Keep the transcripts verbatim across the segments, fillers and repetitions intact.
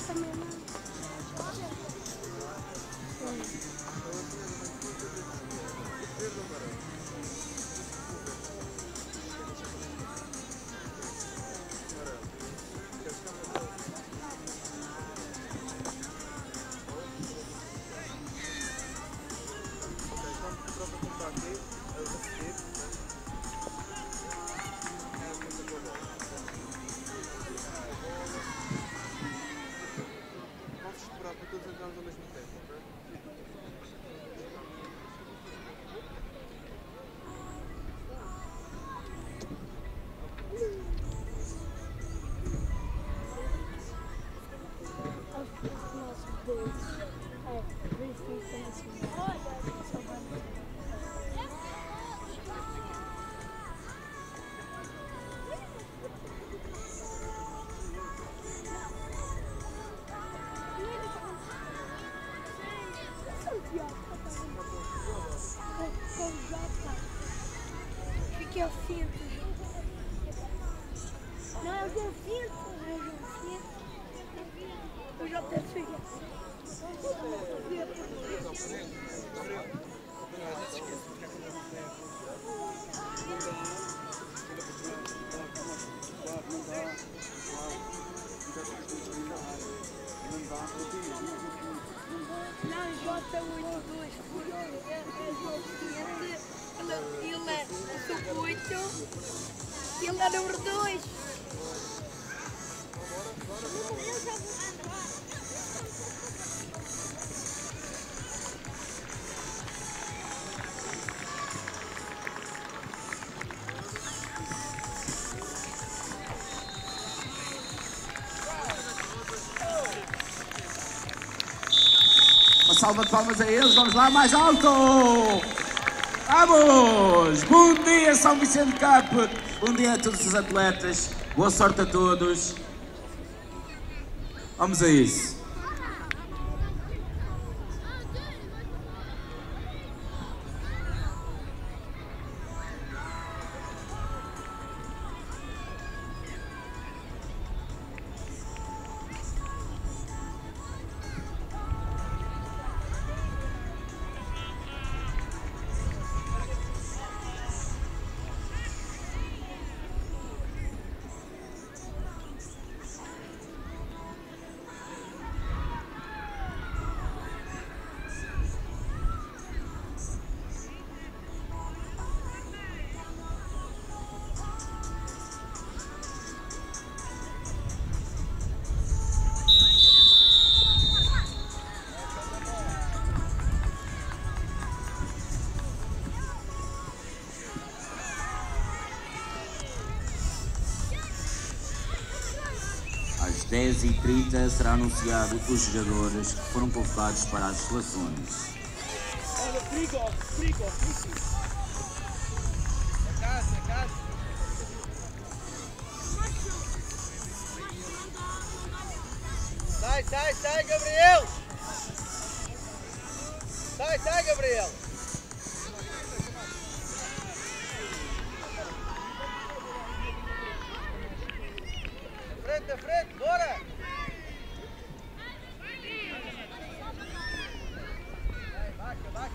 Que é o cinto. Não, é o cinto. É o cinto. Eu já até cheguei. Não, J oitenta e dois, porque é o seguinte, ele é o oito e ele é número dois. Uma salva de palmas a eles, vamos lá, mais alto! Vamos! Bom dia, São Vicente Cup! Bom dia a todos os atletas, boa sorte a todos. Vamos a isso. Às dez e trinta será anunciado os jogadores que foram convocados para as seleções. Olha, perigo, perigo, perigo. É casa, é casa. Sai, sai, sai, Gabriel! Sai, sai, Gabriel! Frente, frente, bora! Vai, baixa, baixa.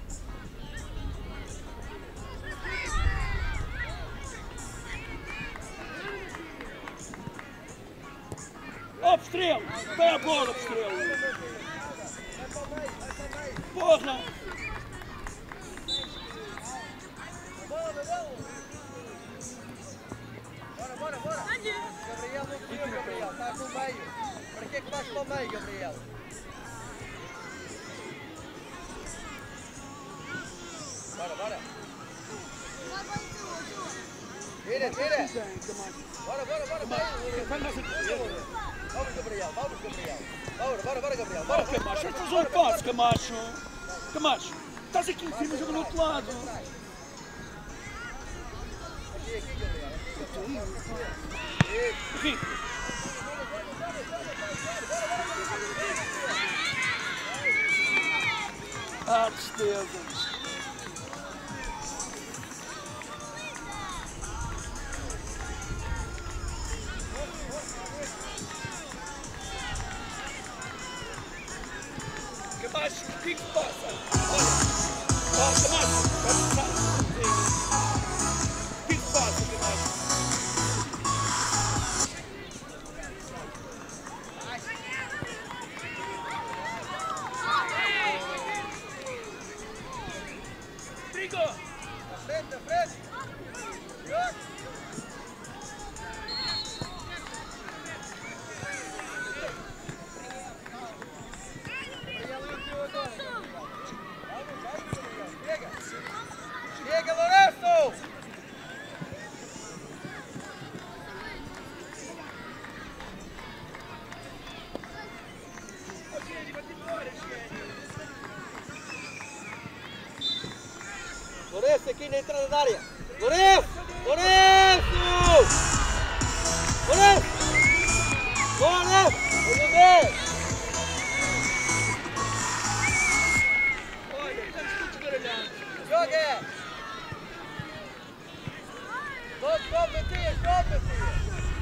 Ó, Postrelo! Vai a bola, Postrelo! Porra! Bora, bora, bora! Gabriel não viu, Gabriel, estás no meio. Para que é que vais para o meio, Gabriel? Bora, bora! Tira, tira! Bora, bora, bora! Vamos, Gabriel, vamos, Gabriel! Bora, bora, bora, Gabriel! Bora, oh, Camacho, estás um passo, Camacho! Camacho, estás aqui em cima, joga no outro lado! Aqui, aqui, Gabriel! Aqui! Ah, tristeza! que que se passa? Olha, ó, Camacho, vai começar. O que que se passa, Camacho? Trigo! Na frente, na frente! Joga! Chega! Chega, Lourenço! Lourenço aqui na entrada da área! Lourenço! Lourenço! Lourenço! Lourenço! Lourenço! Olha, estamos todos baralhados. Joga! Sobe, sobe, Matias, sobe, Matias!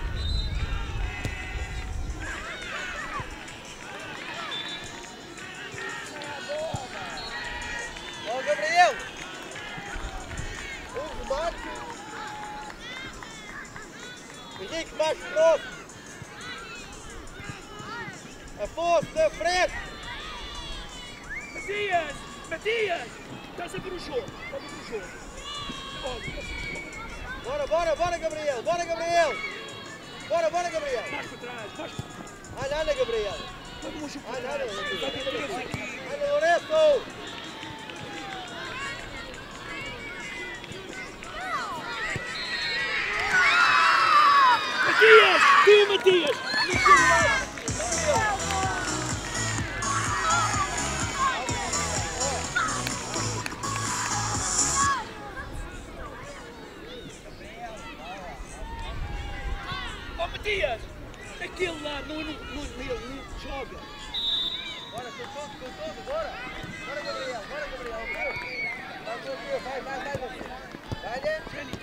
Ó, Gabriel! Um remate! Henrique, mais próximo! Afonso, na frente! Matias! Matias! Estás a ver o jogo? Estás a ver o jogo? Olha, Bora, bora, bora, Gabriel! Bora, Gabriel! Bora, bora, Gabriel! mais para trás, mais para trás. Anda, anda, Gabriel! Vamos um jogo para Anda, trás. anda, Vai ter três aqui. anda, Lourenço! Matias! Tu, Matias! Oh, Matias! Aquele lá não, não, não, não, não joga. Bora, com tudo, com tudo, bora! Bora, Gabriel, bora, Gabriel, viu? Vai, viu, viu? Vai, vai, vai, você! Vai, né?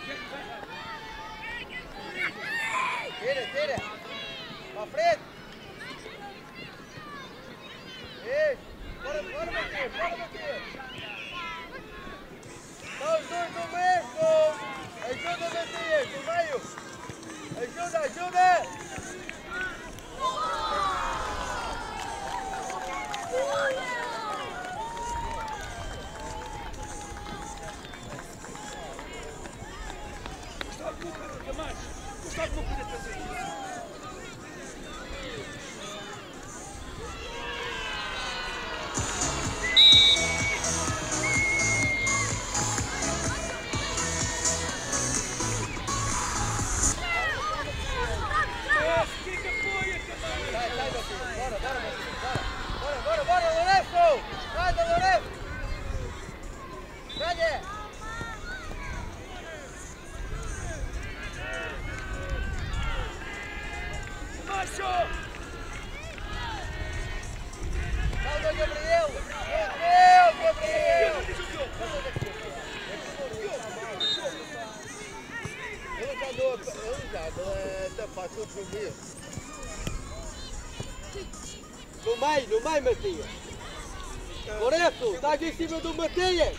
Tira, tira! Pra frente! Isso! Bora, bora, Matias, bora, Matias! Tá os dois no mesmo! Ajuda, Matias, no meio! Ajuda, ajuda! Gustavo, não pode mais. Gustavo, não pode fazer isso. Sai, sai, Matias! Bora, bora, Matias! Bora, bora, bora, bora, Lourenço! Sai, da Lourenço! Ganha! Macho! Calma, Gabriel! Meu Deus, Gabriel! Ele já andou, ele já andou a tapar tudo comigo. No meio, no meio, Matias! Lourenço, estás em cima do Matias!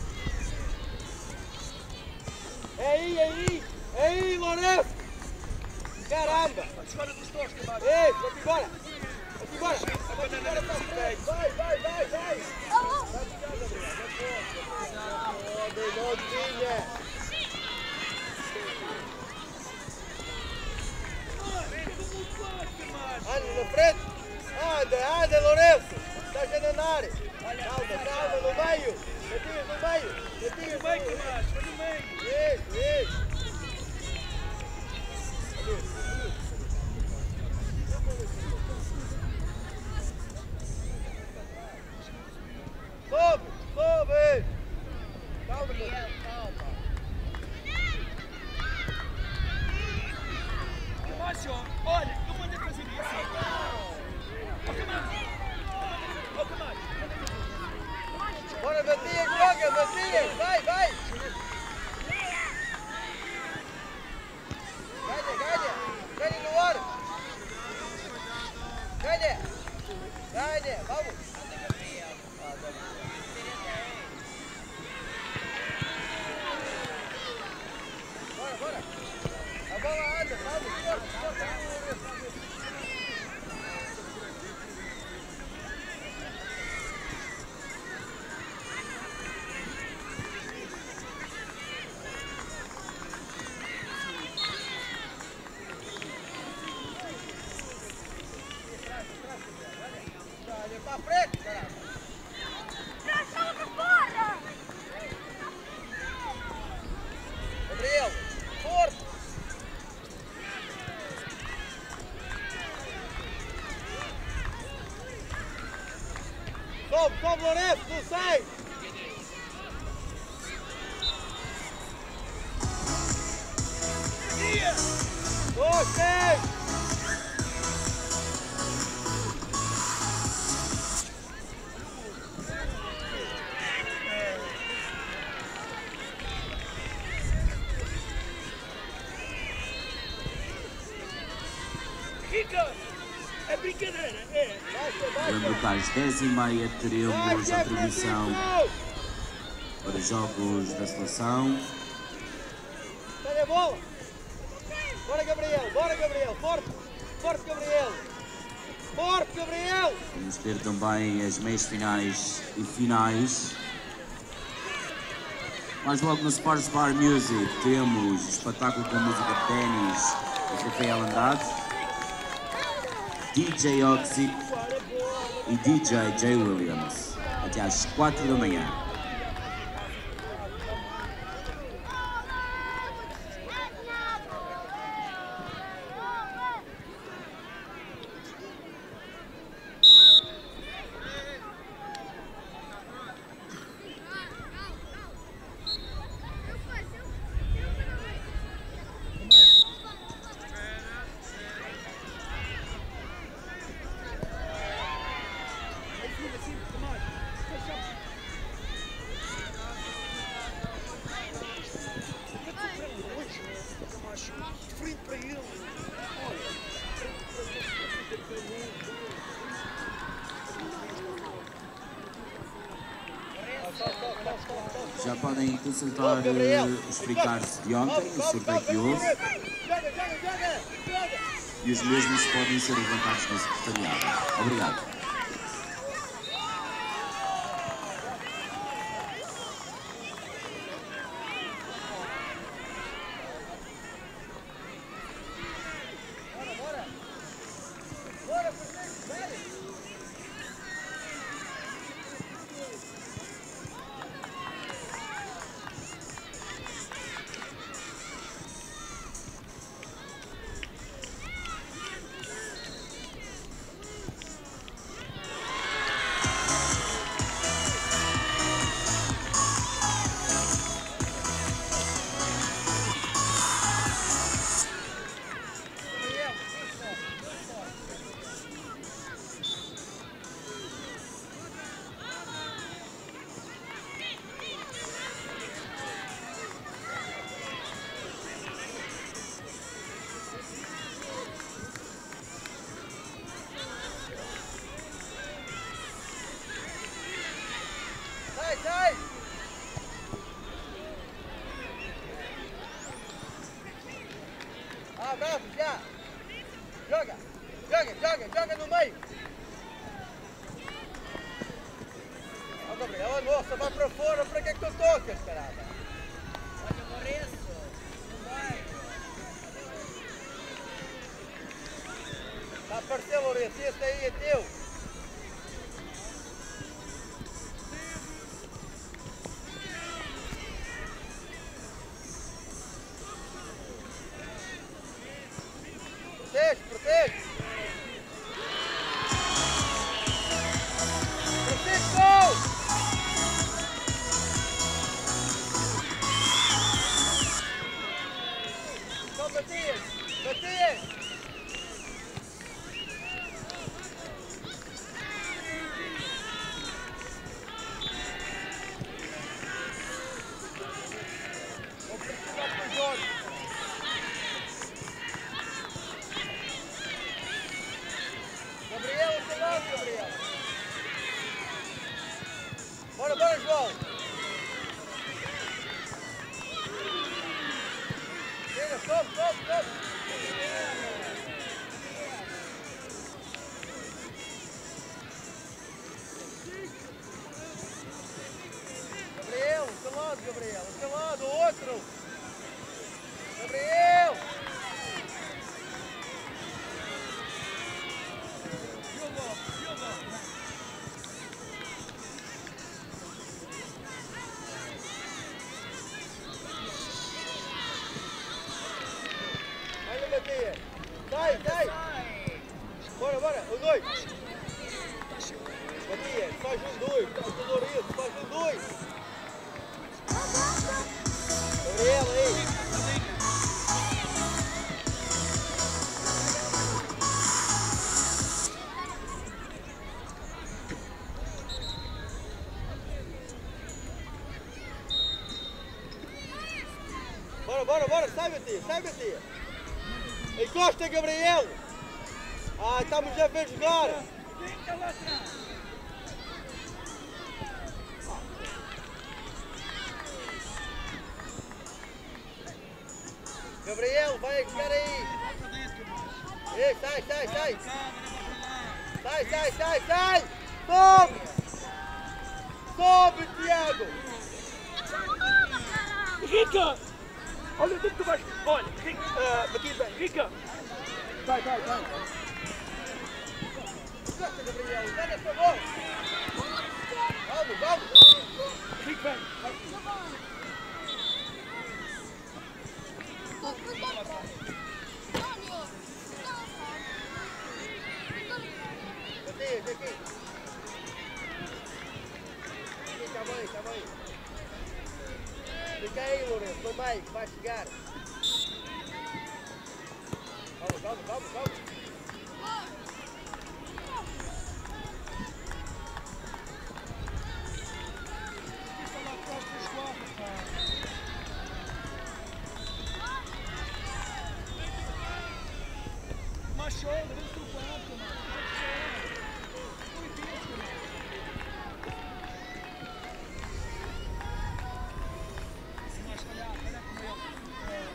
É aí, é aí! É aí, Lourenço! Caramba! Escolha dos dois, Camacho. Ei, vamos embora! Vamos embora! Vamos embora para frente! Vai, vai, vai, vai! Vai buscar, Gabriel! Não pode! Não pode, novinha! Anda na frente! Anda, anda, Lourenço! Estás a andar! Calma, calma, no meio! Matias, no meio! Matias, Vai, Camacho, vai no meio. isso, isso! Sobe, sobe! Calma, Matias, calma! Camacho, olha, eu mandei fazer isso. Ó, Camacho. Ó, Camacho. Bora, Matias, joga, Matias! Vai, vai! Ganha, ganha! Ganha no ar! Ganha! Ganha! Vamos! Olha para a frente, caralho. Gabriel, forte. Sobe, sobe, Lourenço, não sai. Dois, três. Rica, é brincadeira, é. Lembro que às dez e meia teremos a transmissão para os jogos da seleção. Olha a bola. Bora, Gabriel, bora, Gabriel. Forte, forte, Gabriel. Forte, Gabriel. Vamos ter também as meias finais e finais. Mais logo no Sports Bar Music temos espetáculo com música de ténis de Rafael Andrade, D J Oxy e D J Jay Williams, até às quatro da manhã. Já podem consultar uh, os fricares de ontem, o sorteio que houve, e os mesmos podem ser levantados no secretariado. Obrigado. Sai! Abraço, já! Joga! Joga, joga, joga no meio! Ó, Gabriel, ó, nossa, vai para fora, para que é que tu tocas, caramba? Olha, Lourenço! Não vai! Está a aparecer, Lourenço, esse aí é teu! Protege, protege! Francisco! Só Matias! Matias! Vou precisar para os olhos! Gabriel, até lá, Gabriel! Bora, bora, João! Chega, sobe, sobe, sobe! Gabriel, até lado, Gabriel, até lado, outro! Gabriel! E o gol? Um, dois. Matias, faz um dois. Faz um dois. Faz um dois. Gabriel, aí. Bora, bora, bora. Sai, Matias. Sai, Matias. Encosta, Gabriel. Ah, estamos a ver jogar. Fica lá atrás. Gabriel, vai jogar aí. Ei, sai, sai, sai. Sai, sai, sai, sai. Sobe. Sobe, Tiago. Rica! Olha onde é que tu vais. Olha, Rica. Uh, Matias, vem. Rica. Vai, vai, vai. Encosta, Gabriel. Vai nessa bola. Vamos, vamos. Rica, vem. Vai. Matias, aqui. Aqui, calma aí, calma aí. Fica aí, Lourenço, no meio, que vai chegar. Vamos, vamos, vamos, vamos. Fica lá atrás dos quatro, pá. Machou, levanta o quarto, mano. Foi isso, mano. Mas olha, olha como ele.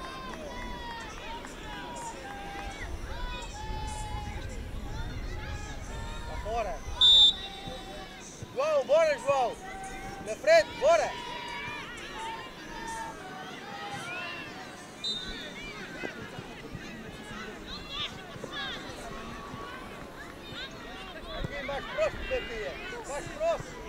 Lá fora. João, bora, João. Na frente, bora. Aqui mais próximo, Matias. Mais próximo.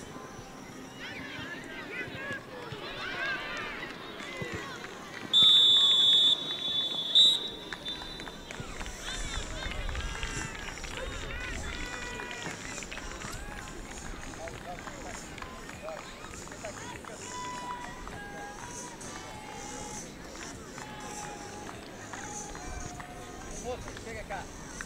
Moço, chega cá.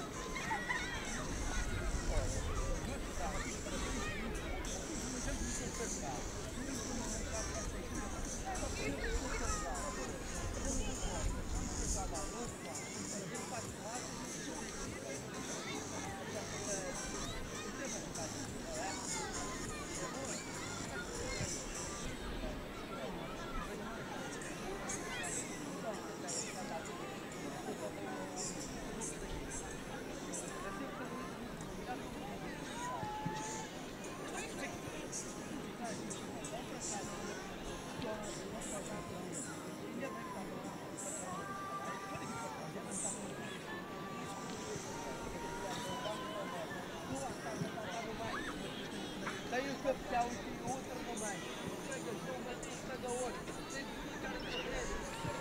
Tem o capitão e o outro no meio. Pega um, Matias, pega outro. Tem que ficar na frente.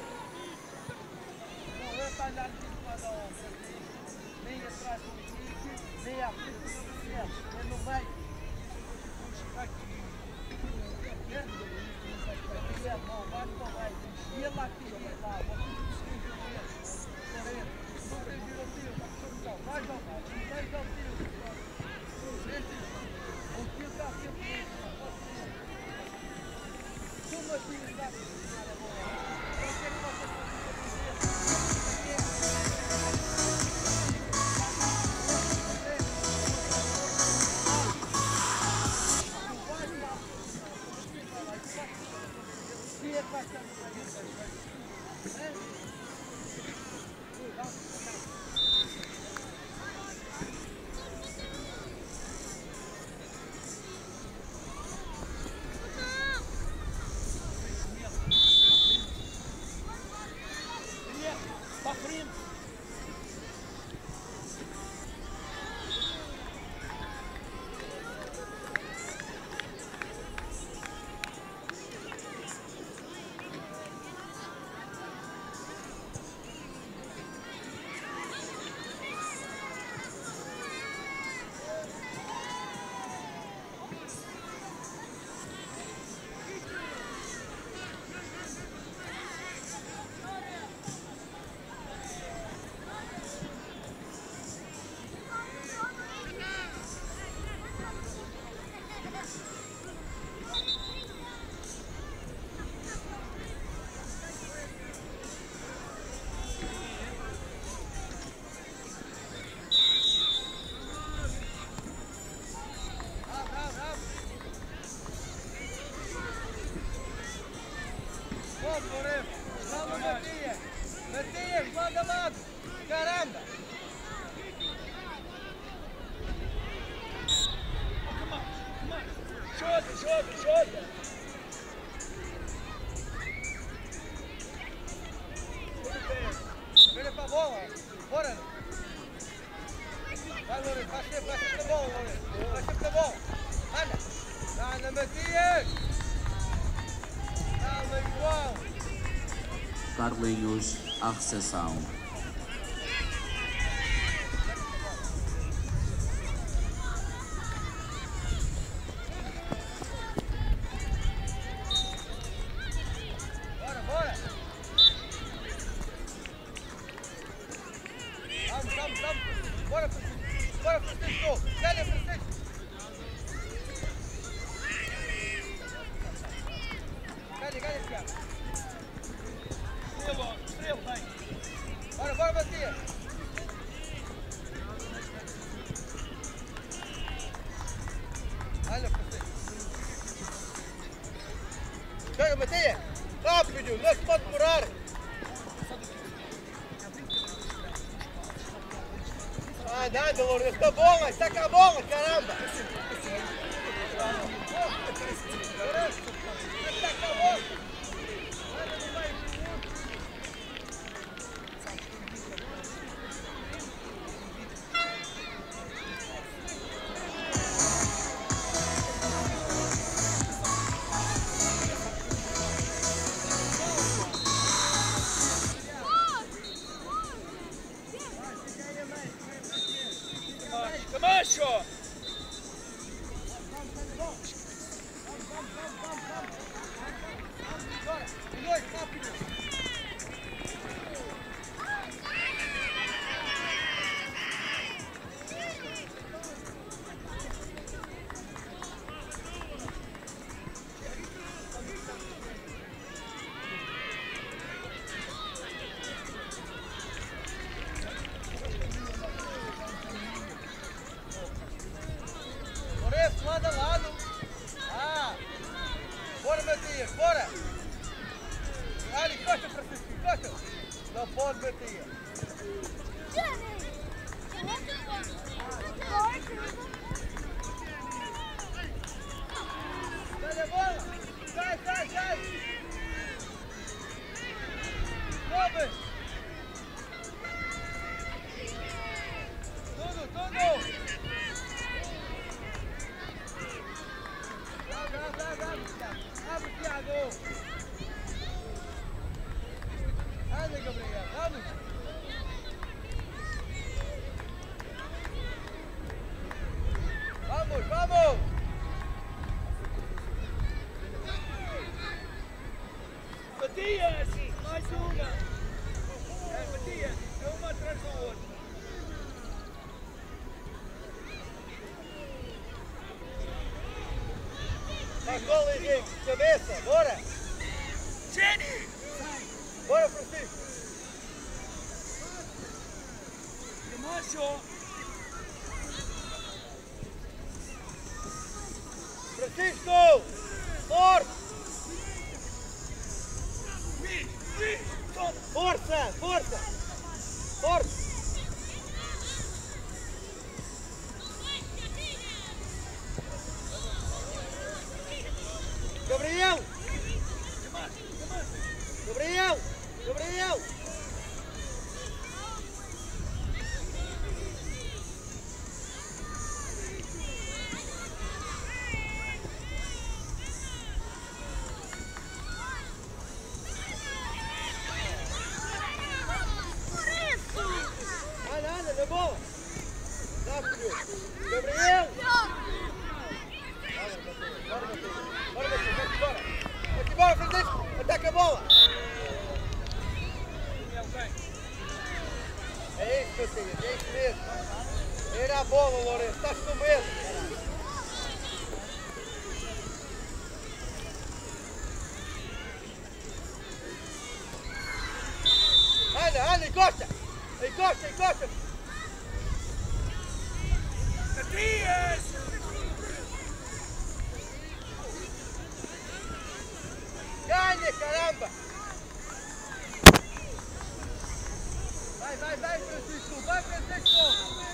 Não é para andar de um lado ao outro. Nem atrás do Henrique, nem à frente do Gabriel. É no meio. Aqui. Gabriel, não, vai para o meio. E ele aqui, vai lá. Vocês conseguem ver ele. Não tem vir ao tiro, está com o vai ao tiro. Vai ao tiro. O tio está sempre como assim está a funcionar a bola? O que é que vocês podem Yeah. Ajuda, ajuda. Vira pra bola. Bora. Vai, Lourenço. Vai sempre, vai sempre na bola, Lourenço. Vai sempre na bola. Anda. Anda, Matias. Calma, João. Carlinhos à recepção. Bora, bora. Vamos, vamos, vamos. Bora, Francisco. Bora, Francisco. Ganha, Francisco. Ganha, ganha, Thiago. Estrela, estrela, vem. Bora, bora, Matias. Olha, Francisco. Joga, Matias. Rápido, não se pode demorar. Anda, anda, Lourenço. Está a bola, saca a bola, caramba. Lourenço, saca a bola. Anda no meio. Camacho! Lourenço, lado a lado. Ah! Bora, Matias, bora! Ali, encosta, Francisco, encosta! Não pode, Matias. Sai a bola! Sai, sai, sai! Sobe! Tudo, tudo! Abre, abre, abre, abre, Thiago! Abre, Thiago! Anda, Gabriel, vamos! Vamos, vamos! Matias! Mais uma! É, Matias, é uma atrás da outra. Vai, bola, Henrique! Cabeça, bora! Jenny! Bora, Francisco! Camacho! Francisco! Forte! Vem, vem! Toma! Força! Força! Forte! Gabriel! Gabriel! Gabriel! Anda, anda, na bola! Dá, filho! Gabriel! Bora, Matheus! Bora, Matheus! Vamos embora! Vamos embora, Francisco! Ataca a bola! É isso, Matheus! É isso mesmo! Era a bola, Lourenço! Estás com medo! Anda, anda, encosta! Encosta, encosta! Matias! Ganha, caramba! Vai, vai, vai, Francisco! Vai, Francisco!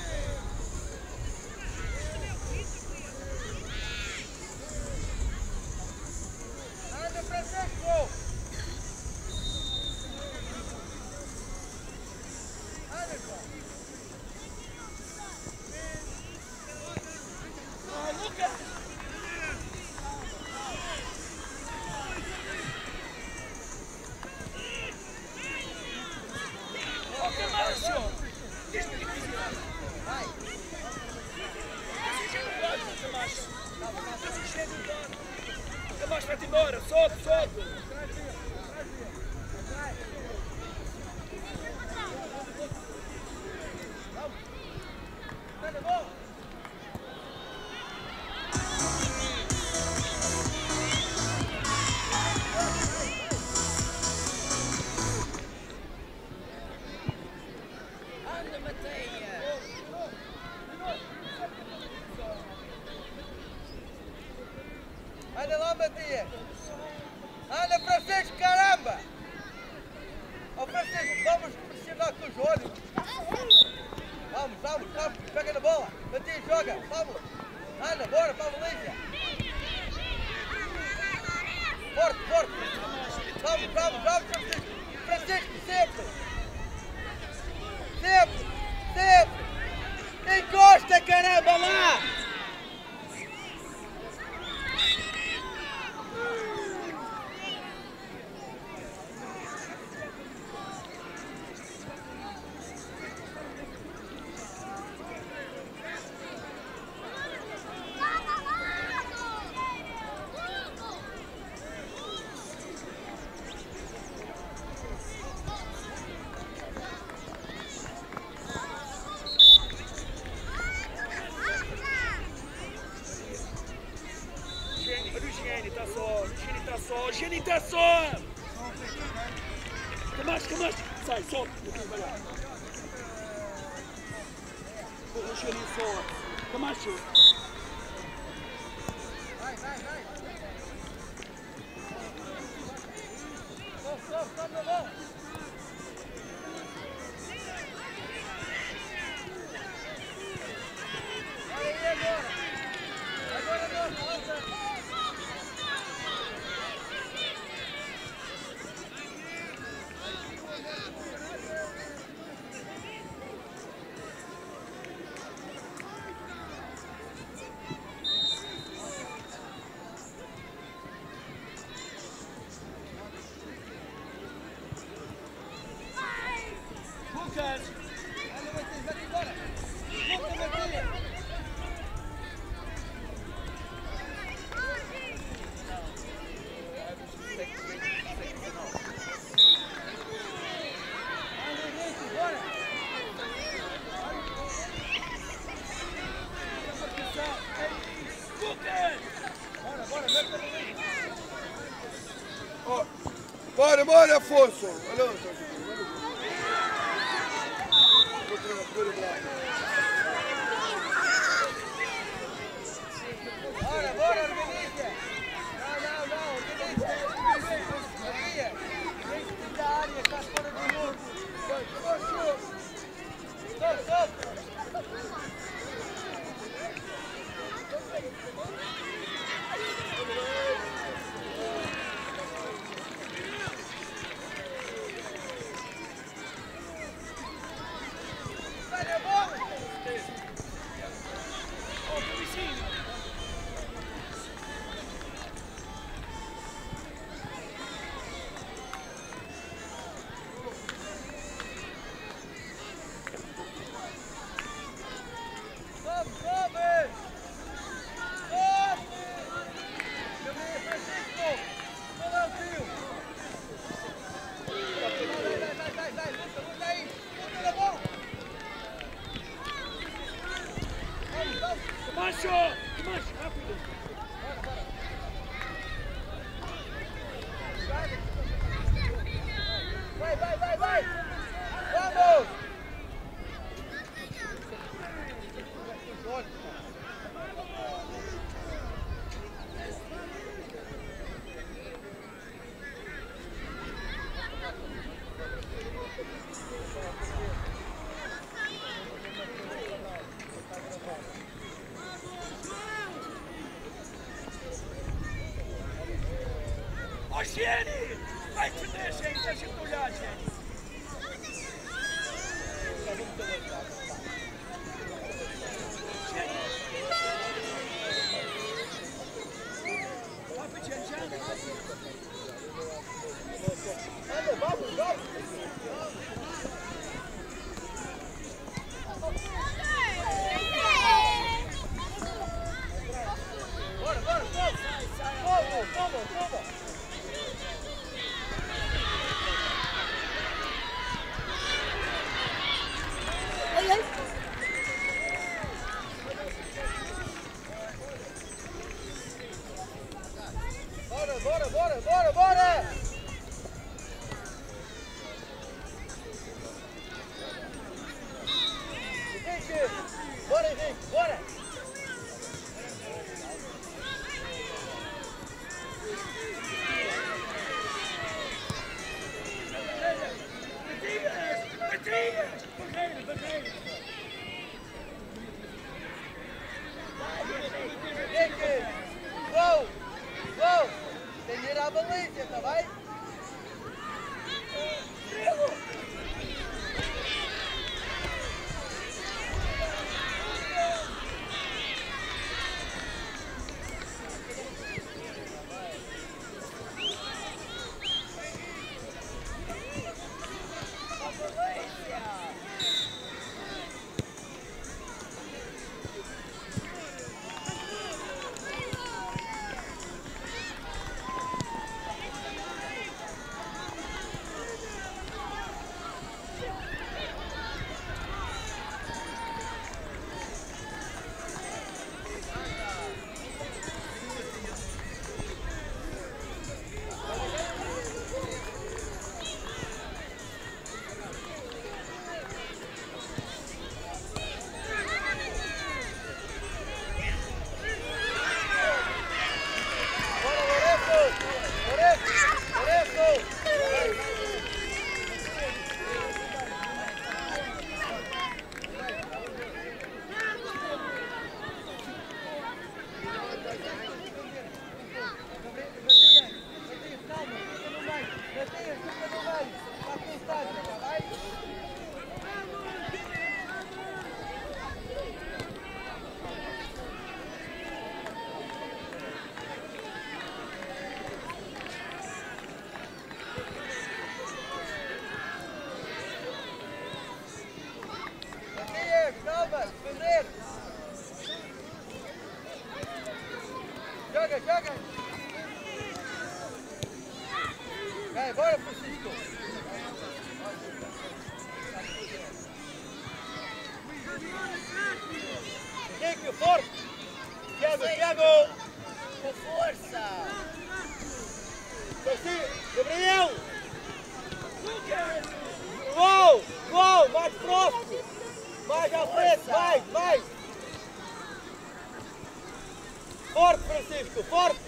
Tomás, vai-te embora. Sobe, sobe. Anda lá, Matias! Anda, Francisco, caramba! Ó, Francisco, vamos pressionar com os olhos! Vamos, vamos, vamos, pega na bola! Matias, joga, vamos! Anda, bora para a Valência! Forte, forte! Vamos, vamos, vamos, Francisco! Francisco, sempre! Sempre! Sempre! Encosta, caramba, lá! Genitação! Tomás, Tomás! Sai, sobe! Vai lá! Porra, Genitação! Tomás! Vai, vai, vai! Sobe, sobe, sobe na mão! Aí, agora! Agora não, alta! Lucas! Anda, Matias, vai embora! Volta, Matias! Bora, bora, Afonso! Olha, bora, bora, organiza! Não, não, não, organiza! Maria, vem que da área, está fora do jogo! Stop, stop! Macho! Tomás, rápido! Vai, vai, vai, vai! Vamos! Ó, Gene! Vai te ver, gente! Deixa eu olhar, gente! Anda, vamos, vamos! Bora, bora, vamos! Vamos, vamos! Bora, bora, bora! Henrique! Bora, Henrique, bora! Henrique! Gol! Gol! Tem de ir à baliza, tá bem? Joga, joga! Vai, bora, Francisco! Henrique, forte! Tiago, Tiago! Com força! Gabriel! Gol! Gol! Mais próximo! Mais à frente! Mais, mais! Forte, Francisco! Forte!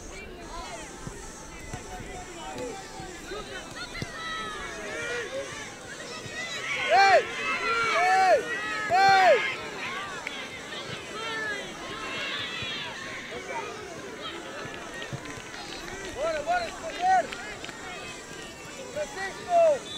Ei! Ei! Ei! Bora, bora, escolher! Francisco!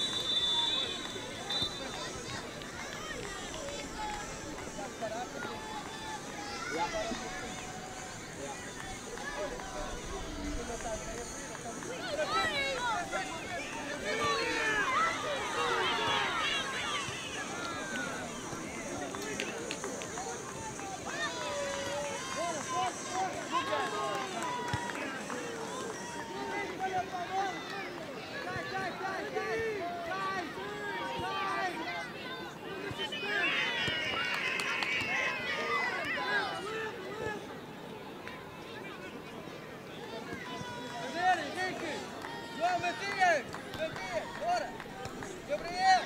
Matias! Matias, bora! Gabriel!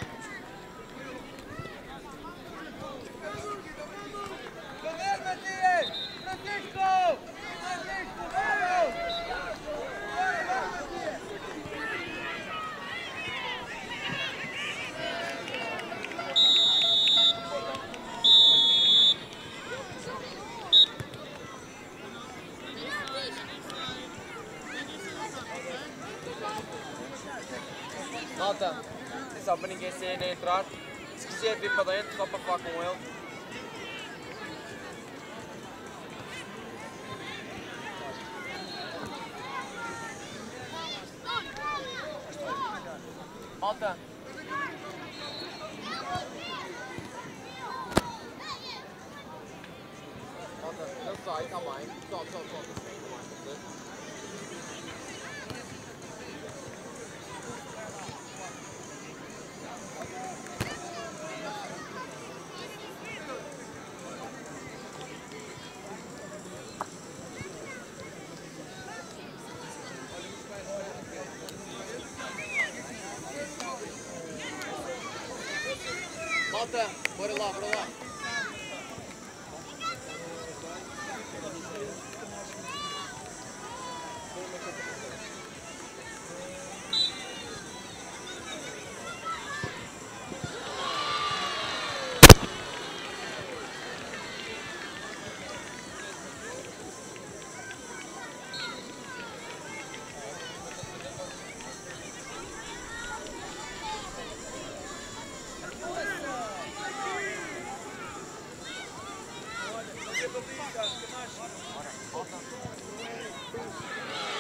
Cadê Matias? Francisco! Francisco, vamos! Bora, bora, Matias! Malta, só para ninguém sair nem entrar, se quiser vir para dentro, só para falar com ele. Malta. Malta, não sai, calma aí. Solta, solta, solta. Malta, bora lá, bora lá. Olha, não é para brincar, fica mais.